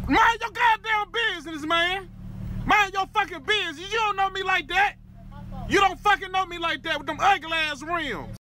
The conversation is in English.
Mind your goddamn business, man. Mind your fucking business. You don't know me like that. You don't fucking know me like that with them ugly ass rims.